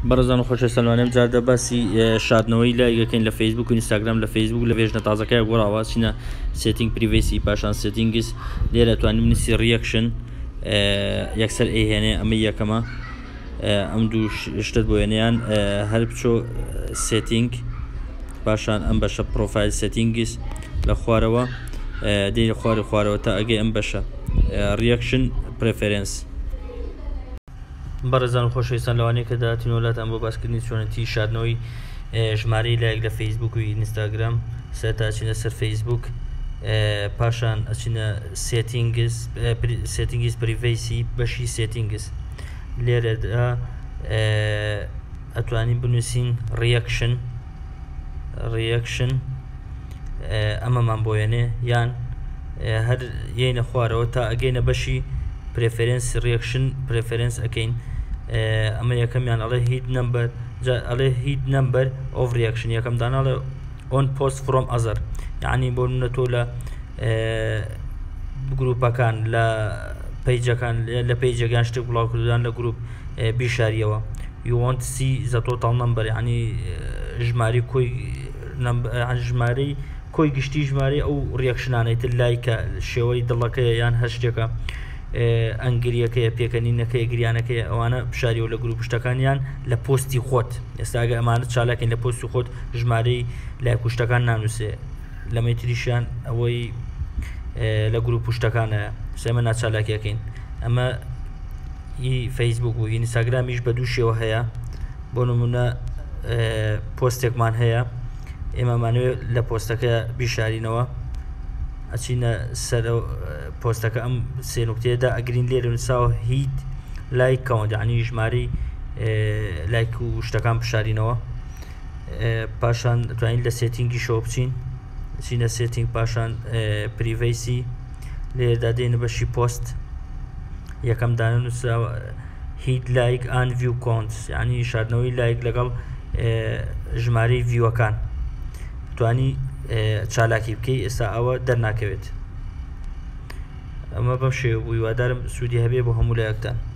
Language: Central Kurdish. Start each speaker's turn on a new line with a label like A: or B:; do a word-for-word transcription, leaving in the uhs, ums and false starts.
A: بەڕێزان و خۆشەویستانم جاردا باسی شاردنەوەی لایەکەین لە فیسبوک و ئینستاگرام لە فیسبوک لە بێژنە تازەکەی گۆڕاوە چینە سێتینگ پریڤیسی پاشان سێتینگس لێرە توانین بنووسی ریەکشن یەکسەر ئەیهێنێ ئەمە یەکەمە ئەم دوو شتت بۆ وێنەیان هەر بچۆ سێتینگ پاشان ئەم بەشە پرۆفایل سێتینگس لە خوارەوە دێ خوارە خوارەوە تا ئەگەی ئەم بەشە ریەکشن پرێفێرنس. بەڕێزان و خۆشەویستان لەوانەیە کە داهاتین وڵاتان بۆ باسکردنی چۆنەتی شاردنەوەی ژمارەی لایەک لە فیسبوک و ئینستاگرام سەرەتا ئەچینە سەر فیسبوک پاشان ئەچینە سێتینگس سێتینگس پریڤیسی بەشی سێتینگس لێرەدا ئەتوانین بنووسین ریەکشن ریەکشن ئەمەمان بۆ وێنێ یان هەر یەینە خوارەوە تا ئەگەینە بەشی پرێفێرنس ریەکشن پرێفێرنس ئەەکەین ئەمە یەکەمیان ئەڵێ هیت نمبەر ئەڵێ هیت نمبەر ئۆف ریەکشن یەکەم داناڵێ ئۆن پۆست فرۆم ئەزەر یعنی بۆ نمونە تۆ لە گروپەکان لە پەیجەکان لە پەیجەکان شتێک بڵاو کردوان لە گروپ بیشاریەوە you want to see the total number یعنی ژمارەی کۆی ژمارەی کۆی گشتی ژمارەی ئەو ریەکشنانەی لایکە شێوەی دڵەکەیە یان هەر شتێکە ئەنگریەکەیە پێکەنینەکەی گریانەکەی ئەوانە بشاریەوە لە گروپ شتەکانیان لە پۆستی خۆت ئێستاگە ئەمانە چالاکەین لە پۆستی خۆت ژمارەی لای کوشتەکان نانووسێ لەمەی تریشیان ئەوەی لە گروپ شتەکانە سێمە ناچالاکیەکەین ئەمە هی فەیسبوک و ئینستاگرامیش بە دوو شێوە هەیە بۆ نمونە پۆستێکمان هەیە ئێمەمانوێت لە پۆستەکە بیشارینەوە ئەچینە سەر پۆستەکە ئەم سێ نوکتەیەدا ئەگرین لێرە نووساوە هیت لایک کەوەنت یعنی ژمارەی لایک و شتەکان بشارینەوە پاشان دەتوانین لە سێتینگی شەوە بچین چینە سێتینگ پاشان پریڤیسی لێرەدا دێنە بەشی پۆست یەکەم دانە نووساوە هیت لایک ئان ڤیو کۆنت یعنی شاردنەوەی لایک لەگەڵ ژمارەی ڤیوەکان توانی چالاکی بکەی ئێستا ئەوە دەرناکەوێت ئەمە بەم شێوە بوو هیوادارم سوودی هەبێ بۆ هەموو لایەکتان.